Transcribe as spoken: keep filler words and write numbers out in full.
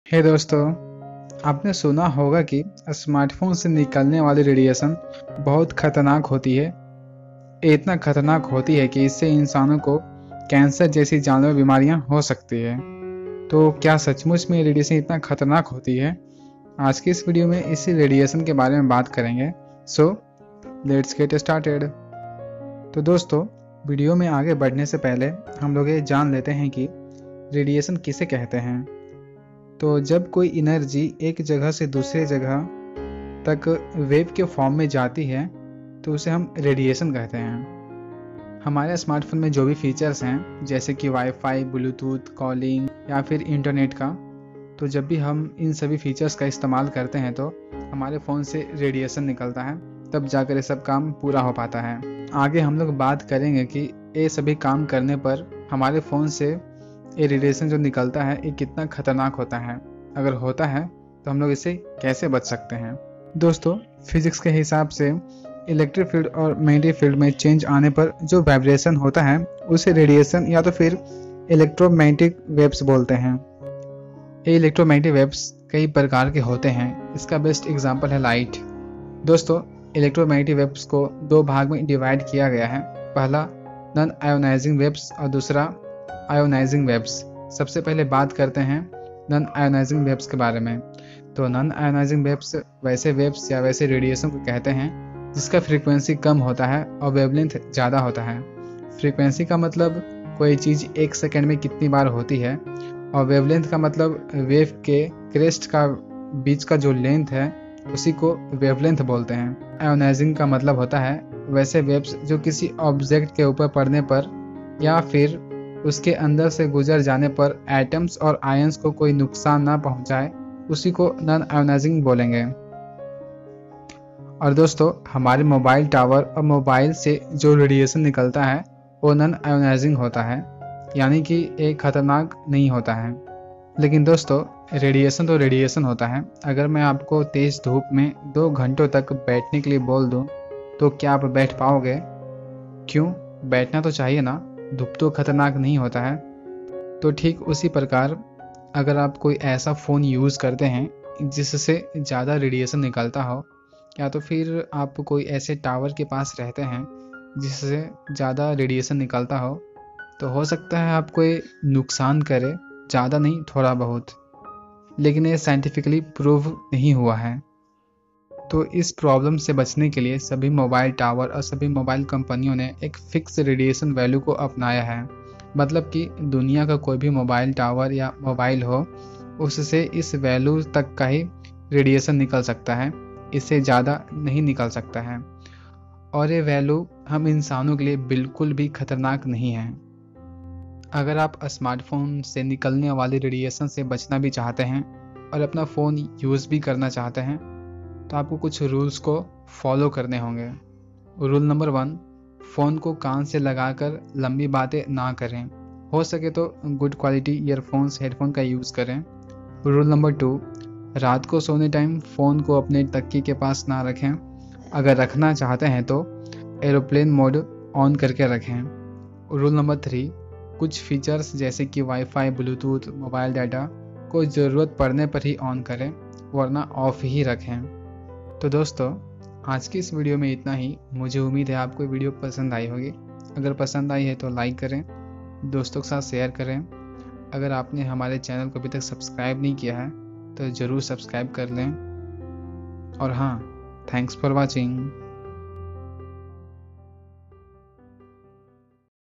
हे दोस्तों, आपने सुना होगा कि स्मार्टफोन से निकलने वाली रेडिएशन बहुत खतरनाक होती है। ये इतना खतरनाक होती है कि इससे इंसानों को कैंसर जैसी जानलेवा बीमारियां हो सकती है। तो क्या सचमुच में रेडिएशन इतना खतरनाक होती है? आज की इस वीडियो में इसी रेडिएशन के बारे में बात करेंगे। So let's get started. तो दोस्तों, वीडियो में आगे बढ़ने से पहले हम लोग ये जान लेते हैं कि रेडिएशन किसे कहते हैं। तो जब कोई एनर्जी एक जगह से दूसरे जगह तक वेव के फॉर्म में जाती है तो उसे हम रेडिएशन कहते हैं। हमारे स्मार्टफोन में जो भी फीचर्स हैं जैसे कि वाईफाई, ब्लूटूथ, कॉलिंग या फिर इंटरनेट का, तो जब भी हम इन सभी फीचर्स का इस्तेमाल करते हैं तो हमारे फ़ोन से रेडिएशन निकलता है, तब जाकर ये सब काम पूरा हो पाता है। आगे हम लोग बात करेंगे कि ये सभी काम करने पर हमारे फ़ोन से ये रेडिएशन जो निकलता है ये कितना खतरनाक होता है। अगर होता है तो हम लोग इससे कैसे बच सकते हैं। दोस्तों, फिजिक्स के हिसाब से इलेक्ट्रिक फील्ड और मैग्नेटिक फील्ड में चेंज आने पर जो वाइब्रेशन होता है उसे रेडिएशन या तो फिर इलेक्ट्रोमैग्नेटिक वेव्स बोलते हैं। ये इलेक्ट्रोमैग्नेटिक वेव्स कई प्रकार के होते हैं। इसका बेस्ट एग्जांपल है लाइट। दोस्तों, इलेक्ट्रोमैग्नेटिक वेव्स को दो भाग में डिवाइड किया गया है। पहला नॉन आयोनाइजिंग वेव्स और दूसरा आयोनाइजिंग वेव्स। सबसे पहले बात करते हैं नॉन आयोनाइजिंग वेव्स के बारे में। तो नॉन आयोनाइजिंग वेव्स वैसे वेव्स या वैसे रेडिएशन को कहते हैं जिसका फ्रीक्वेंसी कम होता है और वेवलेंथ ज़्यादा होता है। फ्रीक्वेंसी का मतलब कोई चीज़ एक सेकेंड में कितनी बार होती है, और वेवलेंथ का मतलब वेव के क्रेस्ट का बीच का जो लेंथ है उसी को वेवलेंथ बोलते हैं। आयोनाइजिंग का मतलब होता है वैसे वेव्स जो किसी ऑब्जेक्ट के ऊपर पड़ने पर या फिर उसके अंदर से गुजर जाने पर एटम्स और आयंस को कोई नुकसान ना पहुंचाए, उसी को नॉन आयोनाइजिंग बोलेंगे। और दोस्तों, हमारे मोबाइल टावर और मोबाइल से जो रेडिएशन निकलता है वो नॉन आयोनाइजिंग होता है, यानी कि एक खतरनाक नहीं होता है। लेकिन दोस्तों, रेडिएशन तो रेडिएशन होता है। अगर मैं आपको तेज धूप में दो घंटों तक बैठने के लिए बोल दूं तो क्या आप बैठ पाओगे? क्यों? बैठना तो चाहिए ना, धूप तो खतरनाक नहीं होता है। तो ठीक उसी प्रकार अगर आप कोई ऐसा फ़ोन यूज़ करते हैं जिससे ज़्यादा रेडिएशन निकलता हो, या तो फिर आप कोई ऐसे टावर के पास रहते हैं जिससे ज़्यादा रेडिएशन निकलता हो, तो हो सकता है आपको ये नुकसान करे, ज़्यादा नहीं, थोड़ा बहुत। लेकिन ये साइंटिफिकली प्रूव नहीं हुआ है। तो इस प्रॉब्लम से बचने के लिए सभी मोबाइल टावर और सभी मोबाइल कंपनियों ने एक फिक्स रेडिएशन वैल्यू को अपनाया है। मतलब कि दुनिया का कोई भी मोबाइल टावर या मोबाइल हो, उससे इस वैल्यू तक का ही रेडिएशन निकल सकता है, इससे ज़्यादा नहीं निकल सकता है। और ये वैल्यू हम इंसानों के लिए बिल्कुल भी खतरनाक नहीं है। अगर आप स्मार्टफोन से निकलने वाली रेडिएशन से बचना भी चाहते हैं और अपना फ़ोन यूज़ भी करना चाहते हैं तो आपको कुछ रूल्स को फॉलो करने होंगे। रूल नंबर वन, फ़ोन को कान से लगाकर लंबी बातें ना करें। हो सके तो गुड क्वालिटी ईयरफोन्स, हेडफोन का यूज़ करें। रूल नंबर टू, रात को सोने टाइम फ़ोन को अपने तकिए के पास ना रखें। अगर रखना चाहते हैं तो एरोप्लेन मोड ऑन करके रखें। रूल नंबर थ्री, कुछ फीचर्स जैसे कि वाईफाई, ब्लूटूथ, मोबाइल डाटा को ज़रूरत पड़ने पर ही ऑन करें, वरना ऑफ ही रखें। तो दोस्तों, आज की इस वीडियो में इतना ही। मुझे उम्मीद है आपको वीडियो पसंद आई होगी। अगर पसंद आई है तो लाइक करें, दोस्तों के साथ शेयर करें। अगर आपने हमारे चैनल को अभी तक सब्सक्राइब नहीं किया है तो ज़रूर सब्सक्राइब कर लें। और हाँ, थैंक्स फॉर वॉचिंग।